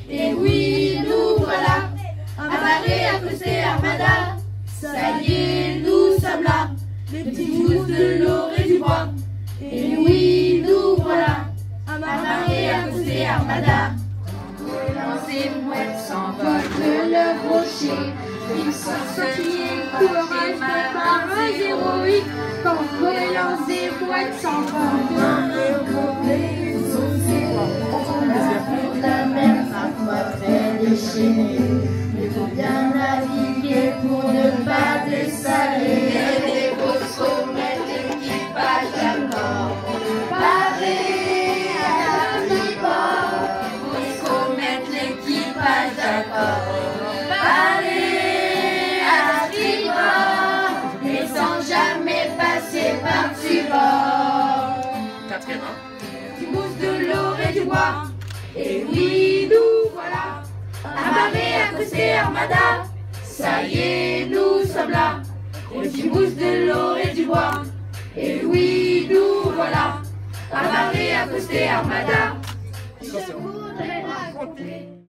Et oui, nous voilà, amarrés, accostés, armada. Ça y est, nous sommes là, les petits mousses de l'or et du bois. Et oui, nous voilà, amarrés, accostés, armada. Goélands et mouettes s'envolent de leur rocher. Ils sont sautillés, courage de marins héroïques. Quand goélands et mouettes s'envolent de leur rocher, ils sont sur la mer, parfois très déchaînée. Il faut bien naviguer pour ne pas dessaler. Les beaux sommets, l'équipage d'accord. Paré à tribord, beaux sommets, l'équipage d'accord. Paré à tribord, et sans jamais passer par-dessus bord. Quatrième, Du mousse, de l'eau et du bois. Et oui, nous voilà, amarrés, accostés, armada. Ça y est, nous sommes là, les petits mousses de l'eau et du bois. Et oui, nous voilà, amarrés, accostés, armada. Je voudrais raconter